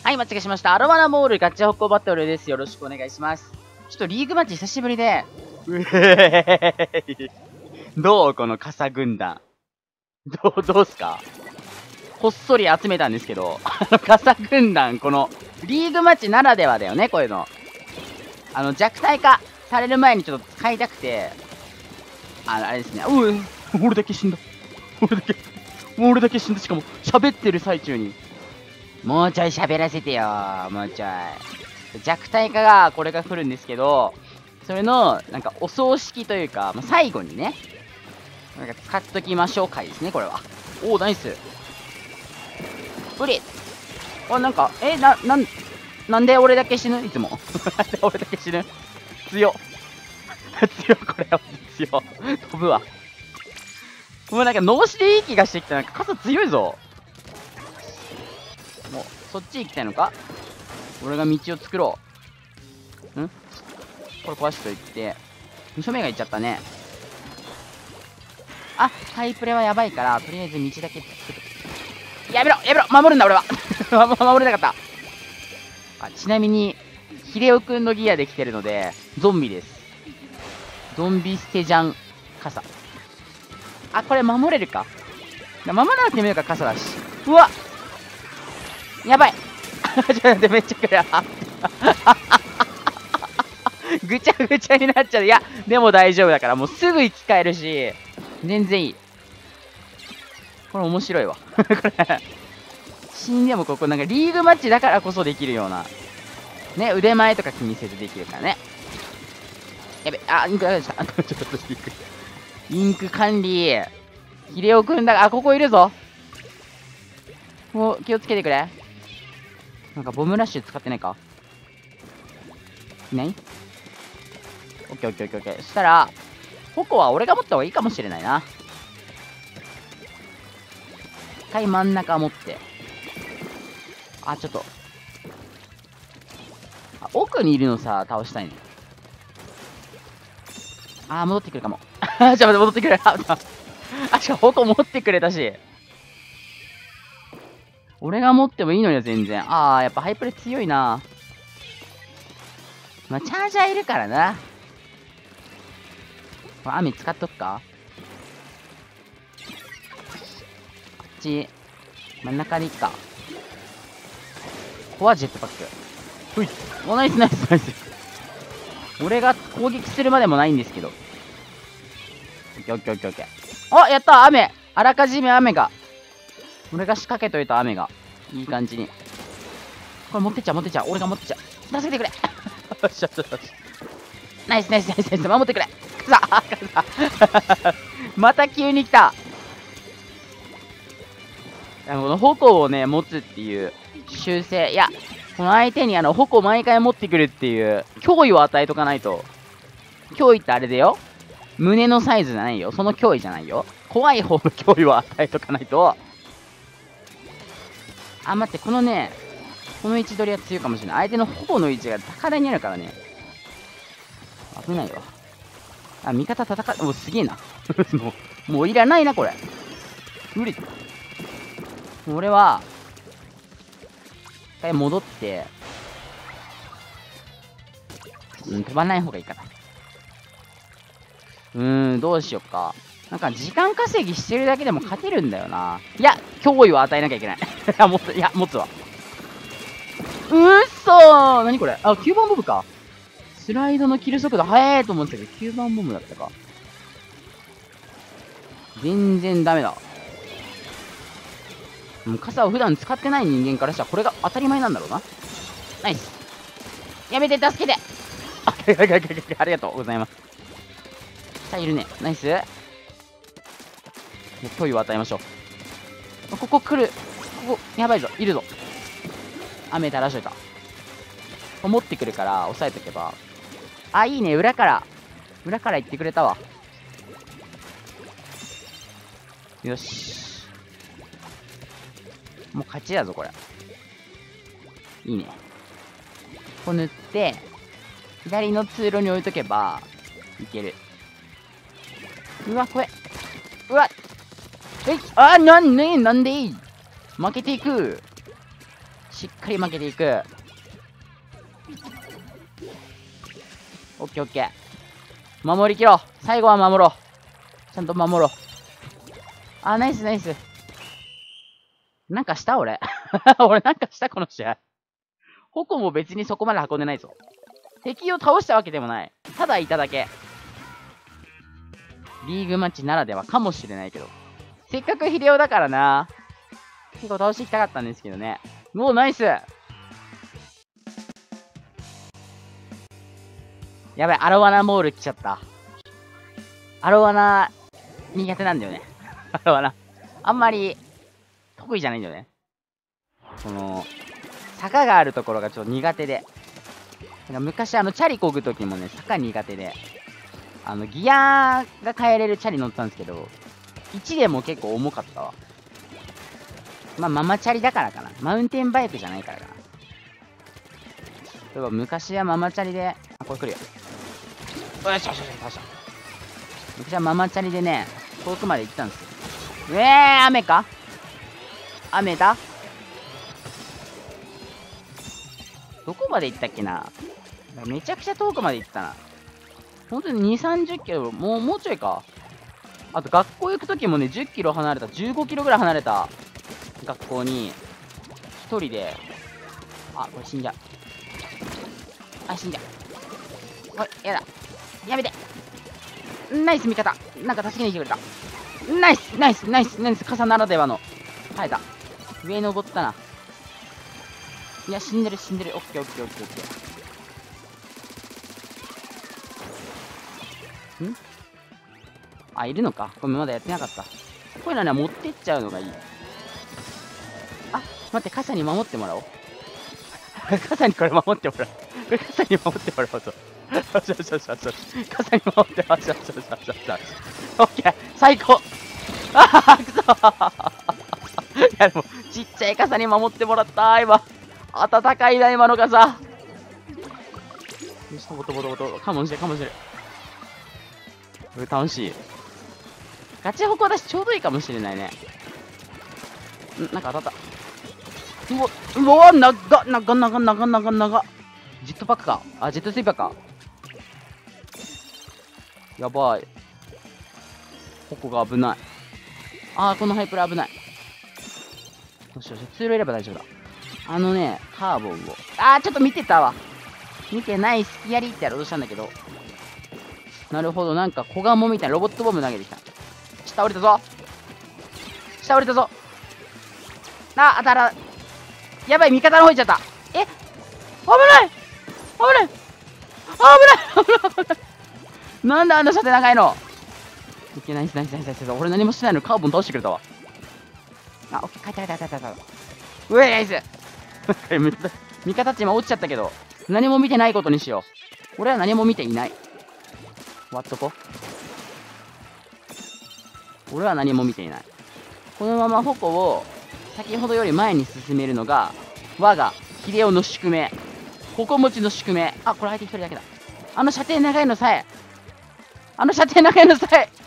はい、間違えしました。アロマナモールガチャホコバトルです。よろしくお願いします。ちょっとリーグマッチ久しぶりで。どうこの傘軍団。どうすかこっそり集めたんですけど、傘軍団、この、リーグマッチならではだよね、こういうの。弱体化される前にちょっと使いたくて、あれですね。俺だけ死んだ。俺だけ死んだ。しかも、喋ってる最中に。もうちょい喋らせてよ。もうちょい。弱体化が、これが来るんですけど、それの、なんか、お葬式というか、最後にね、なんか使っときましょう回ですね、これは。おー、ナイス。ブリなんか、なんで俺だけ死ぬいつも。なんで俺だけ死ぬ強っ。これは強っ。飛ぶわ。もうなんか脳死でいい気がしてきた。なんか傘強いぞ。もう、そっち行きたいのか俺が道を作ろう。これ壊しといて。2所目がいっちゃったね。ハイプレはやばいから、とりあえず道だけ作る。やめろ守るんだ俺は守れなかった。ちなみに、ヒデオくんのギアで来てるので、ゾンビです。ゾンビステジャン傘。これ守れるか。守らなくてもいいか傘だし。うわやばいちょっと待って、めっちゃ来る。ぐちゃぐちゃになっちゃう。いや、でも大丈夫だから、もうすぐ生き返るし、全然いい。これ面白いわ。これ、死んでもここなんかリーグマッチだからこそできるような。ね、腕前とか気にせずできるからね。やべ、インク出した。ちょっとインク管理。ヒデオくんだ。ここいるぞ。もう気をつけてくれ。なんかボムラッシュ使ってないかいない？オッケー。そしたら、矛は俺が持った方がいいかもしれないな。一回真ん中持って。ちょっと。奥にいるのさ、倒したいね。戻ってくるかも。ちょっと戻ってくる。しかも矛持ってくれたし。俺が持ってもいいのには全然。やっぱハイプレ強いな。チャージャーいるからな。これ雨使っとくかこっち。真ん中でいっか。コアジェットパック。ほい。ナイス。俺が攻撃するまでもないんですけど。オッケー。やった雨あらかじめ雨が。俺が仕掛けといた雨が。いい感じに。これ持ってっちゃう。俺が持ってっちゃう。助けてくれよし。ナイス。守ってくれ。また急に来た。この矛をね、持つっていう習性。いや、この相手に矛毎回持ってくるっていう、脅威を与えとかないと。脅威ってあれだよ。胸のサイズじゃないよ。その脅威じゃないよ。怖い方の脅威を与えとかないと。待って、このね、この位置取りは強いかもしれない。相手の矛の位置が高台にあるからね。危ないわ。味方戦う。すげえな。もういらないな、これ。無理。俺は、一回戻って、飛ばない方がいいかな。どうしよっか。なんか時間稼ぎしてるだけでも勝てるんだよな。いや、脅威を与えなきゃいけない。持つわ。何これ9番ボムか。スライドのキル速度速いと思ってたけど、9番ボムだったか。全然ダメだ。傘を普段使ってない人間からしたらこれが当たり前なんだろうな。ナイス。やめて、助けて。ありがとうございます。いるね。ナイス。脅威を与えましょう。ここ来る。ここ、やばいぞ。いるぞ。雨垂らしといた。持ってくるから、押さえとけば。いいね。裏から行ってくれたわ。よし。もう勝ちだぞ、これ。いいね。ここ塗って、左の通路に置いとけば、いける。怖え。なんで負けていく。 しっかり負けていく。オッケーオッケー。守りきろう。最後は守ろう。ちゃんと守ろう。あ、ナイスナイス。なんかした俺。俺なんかしたこの試合。矛も別にそこまで運んでないぞ。敵を倒したわけでもない。ただいただけ。リーグマッチならではかもしれないけど。せっかく秀夫だからな。結構倒していきたかったんですけどね。もうナイス。やばい、アロワナモール来ちゃった。アロワナ、苦手なんだよね。アロワナ。あんまり、得意じゃないんだよね。その、坂があるところがちょっと苦手で。なんか昔チャリ漕ぐときもね、坂苦手で。ギアが変えれるチャリ乗ったんですけど、1でも結構重かったわ。まあ、ママチャリだからかな。マウンテンバイクじゃないからかな。例えば昔はママチャリで、あ、これ来るよ。よしよしよしよし。昔はママチャリでね、遠くまで行ったんですよ。雨か雨だ。どこまで行ったっけな。めちゃくちゃ遠くまで行ったな。本当に2、30キロ、もうちょいか。あと学校行くときもね、10キロ離れた、15キロぐらい離れた学校に、一人で、あ、これ死んじゃう。あ、死んじゃう。これ、やだ。やめて。ナイス味方。なんか助けに来てくれた。ナイスナイスナイスナイス。傘ならではの。耐えた。上登ったな。いや、死んでる死んでる。オッケーオッケーオッケーオッケー。んあ、いるのか。これまだやってなかった。こういうのはね、持ってっちゃうのがいい。あ、待って、傘に守ってもらおう。傘にこれ守ってもらう。これ傘に守ってもらおうと。よしよしよしよしよし。傘に守ってよしよしよしよしよしよし。オッケー、最高。ああ、くそ。いやでも、ちっちゃい傘に守ってもらった。今。暖かいな、今の傘。よし、とぼとぼとぼと。カモンしてる、カモンしてる。これ楽しい。ガチホコだしちょうどいいかもしれないね。なんか当たった。うわ、長っ。ジェットパックか。あ、ジェットスイーパーか。やばい。ホコが危ない。あー、このハイプラ危ない。よしよし、ツールいれば大丈夫だ。カーボンを。あー、ちょっと見てたわ。見てない、スキヤリってやろうとしたんだけど。なるほど、なんか小ガモみたいなロボットボム投げてきた。下降りたぞ。下降りたぞ。あ、当たら。やばい、味方の方行っちゃった。え、危ない、危ない、危ない。なんであんな射程長いの。いけない、ナイスナイスナイス。俺何もしてないのにカーボン倒してくれたわ。あ、オッケー、帰った。うえ、ナイス。味方っち今落ちちゃったけど、何も見てないことにしよう。俺は何も見ていない。割っとこ。俺は何も見ていない。このまま矛を先ほどより前に進めるのが我が秀夫の宿命。矛持ちの宿命。あ、これ相手一人だけだ。射程長いのさえ。射程長いのさえ。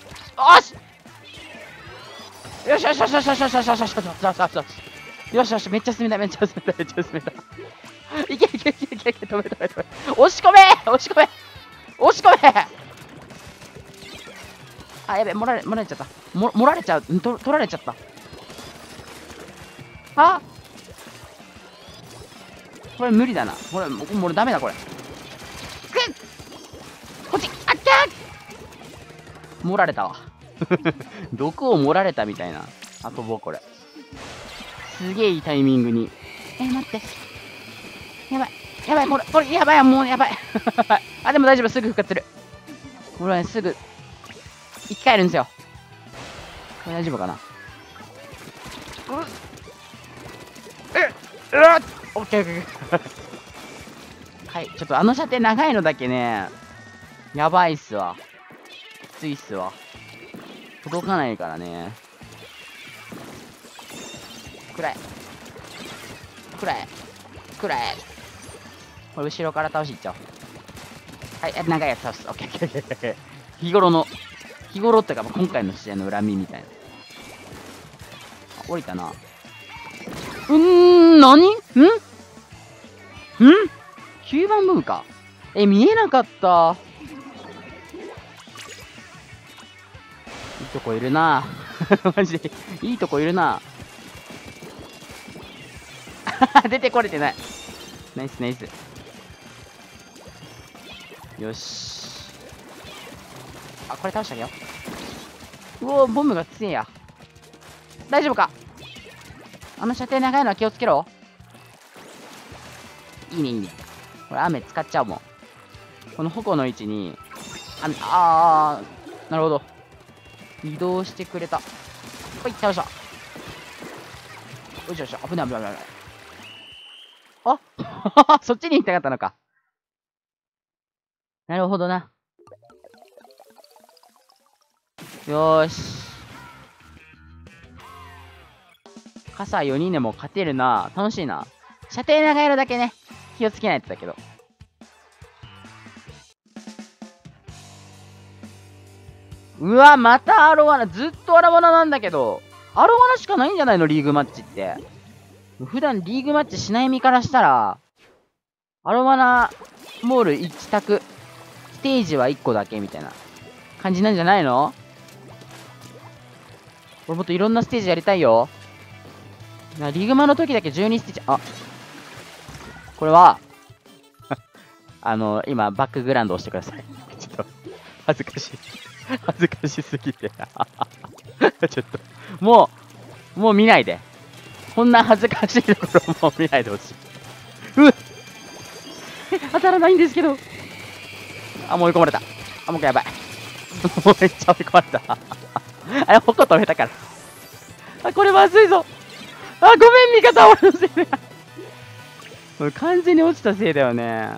よしよしよしよしよしよしよしよしよしよしよしよしよし。めっちゃ進めた、めっちゃ進めた、めっちゃ進めた。いけいけいけいけいけ。止め。押し込め。あ、やべ、盛られちゃった。盛られちゃう。取られちゃった。あ、これ無理だな。これダメだ、これ。こっち。あっきゃー。盛られたわ。毒を盛られたみたいな。あ、飛ぼう、これ。すげえいいタイミングに。待って。やばい、これ、やばい、もうやばい。あ、でも大丈夫、すぐ復活する。これはね、すぐ、生き返るんですよ。これ大丈夫かな。オッケー。はい、ちょっと射程長いのだけね、やばいっすわ。きついっすわ。届かないからね。くらえ。これ後ろから倒しいっちゃおう。はい、長いやつ倒す。オッケー。日頃ってか、今回の試合の恨みみたいな。降りたな。 何?9 番ブームか。見えなかった。いいとこいるな。マジで。いいとこいるな。出てこれてない。ナイスナイス。よし。あ、これ倒してあげよう。うお、ボムが強いや。大丈夫か？あの射程長いのは気をつけろ。いいね、いいね。これ雨使っちゃうもん。この矛の位置に、なるほど。移動してくれた。ほい、倒した。よしよし、危ない危ない危ない。あそっちに行きたかったのか。なるほどな。よーし。傘4人でも勝てるな。楽しいな。射程長いのだけね、気をつけないとだけど。うわ、またアロワナ。ずっとアロワナなんだけど、アロワナしかないんじゃないのリーグマッチって。普段リーグマッチしない身からしたら、アロワナモール1択、ステージは1個だけみたいな感じなんじゃないの？俺もっといろんなステージやりたいよ。リーグマの時だけ12ステージ、これは、今、バックグラウンド押してください。ちょっと、恥ずかしい。恥ずかしすぎて。ちょっと、もう見ないで。こんな恥ずかしいところもう見ないでほしい。当たらないんですけど。もう追い込まれた。もうやばい。もうめっちゃ追い込まれた。矛止めたから。これまずいぞ。ごめん、味方は俺のせいだ。完全に落ちたせいだよね。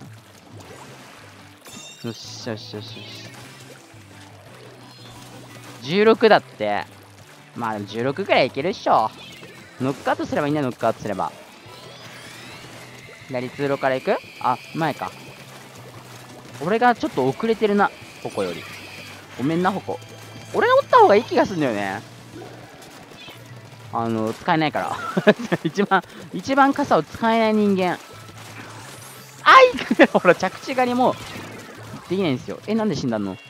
よしよしよしよし。16だって。まあでも16くらいいけるっしょ。ノックアウトすればいいんだよ、ノックアウトすれば。左通路から行く？前か。俺がちょっと遅れてるな、矛より。ごめんな、矛。俺がおった方がいい気がするんだよね。使えないから。一番傘を使えない人間。ほら、着地狩りもできないんですよ。なんで死んだの？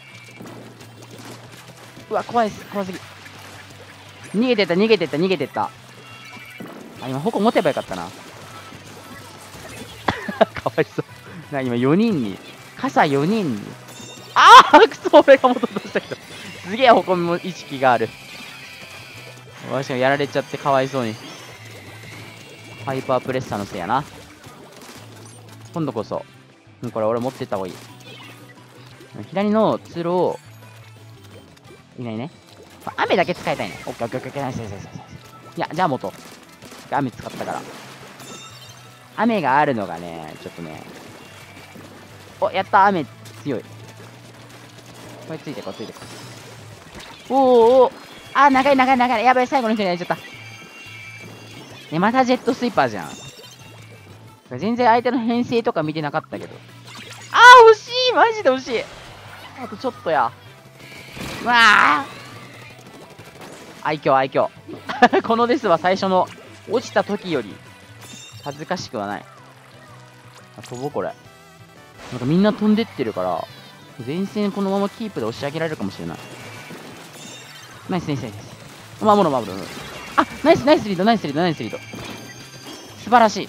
うわ、怖いです。怖すぎ。逃げてった、逃げてった、逃げてった。今、矛持てばよかったな。かわいそう。今、4人に。傘4人に。くそ、俺が持とうとしたけど。すげえ矛も意識がある。わしがやられちゃってかわいそうに。ハイパープレッサーのせいやな。今度こそ。これ俺持ってった方がいい。左の通路を、いないね。雨だけ使いたいね。オッケーオッケーオッケー。ナイスナイスナイス。いや、じゃあ元。雨使ったから。雨があるのがね、ちょっとね。やった、雨強い。これついてこ、ついてこ。長い長い長い。やばい、最後の人にやっちゃった。またジェットスイーパーじゃん。全然相手の編成とか見てなかったけど。惜しい、マジで惜しい。あとちょっとや。愛嬌愛嬌。このデスは最初の落ちた時より恥ずかしくはない。飛ぼうこれ。なんかみんな飛んでってるから、前線このままキープで押し上げられるかもしれない。ナイスナイスナイス。守る守る。ナイスナイスリードナイスリードナイスリード。素晴らしい。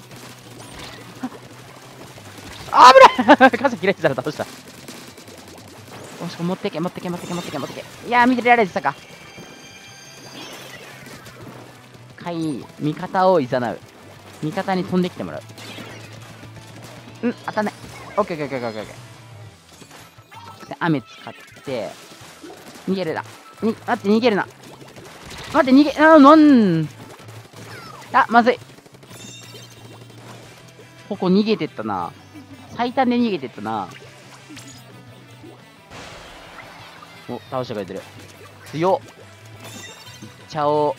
危ない傘切れてたら倒した。よし、持ってけ持ってけ持ってけ持ってけ持ってけ。いやー、見てられてたか。味方を誘う。味方に飛んできてもらう。当たんない。オッケーオッケーオッケーオッケーオッケー。雨使って、逃げるな。待って、逃げるな。待って、まずい。ここ逃げてったな。最短で逃げてったな。倒してくれてる。強っ。いっちゃおう。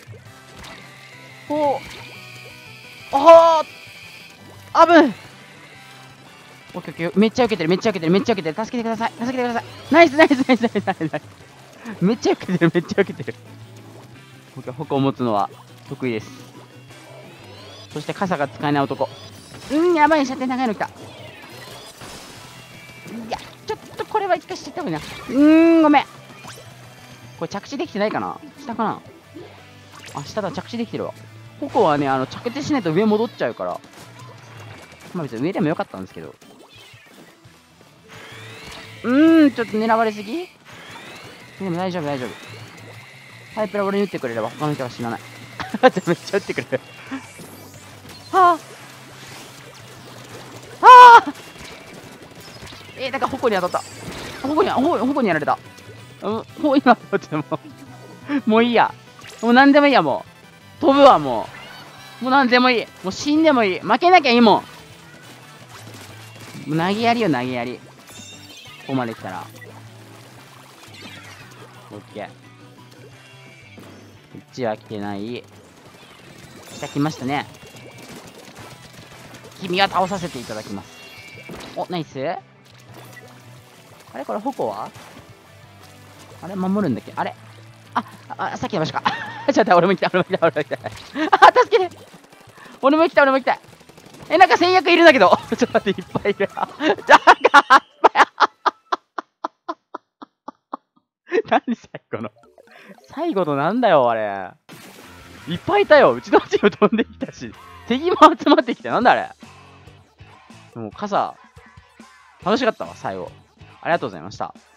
あぶん。オッケーオッケー。めっちゃ受けてる、めっちゃ受けてる、めっちゃ受けてる。助けてください、助けてください。ナイスナイスナイスナイスナイスナイス。めっちゃ受けてる、めっちゃ受けてる。僕は矛を持つのは得意です。 そして傘が使えない男。やばい、射程長いの来た。いや、ちょっとこれは一回してった方がいいな。ごめん。これ着地できてないかな、下かな。あ、下だ、着地できてるわ。ここはね、着地しないと上戻っちゃうから。まあ別に上でもよかったんですけど。ちょっと狙われすぎ。でも大丈夫、大丈夫。ハイプラ俺に打ってくれれば他の人は死なない。めっちゃ打ってくれる。はあだから矛に当たった。矛にやられた。今、もういいや。もう何でもいいや、もう。飛ぶわ、もう。もう何でもいい。もう死んでもいい。負けなきゃいいもん。もう投げやりよ、投げやり。ここまで来たら。オッケー。こっちは来てない。来ましたね。君は倒させていただきます。お、ナイス。あれこれ矛はあれ守るんだっけ、あれさっきの場所か。ちょっと俺も来た。助けて。俺も来た。なんか戦略いるんだけど。ちょっと待って、いっぱいいる。何最後のなんだよ、あれ。いっぱいいたよ。うちのチーム飛んできたし。敵も集まってきた。なんだあれ。もう傘、楽しかったわ、最後。ありがとうございました。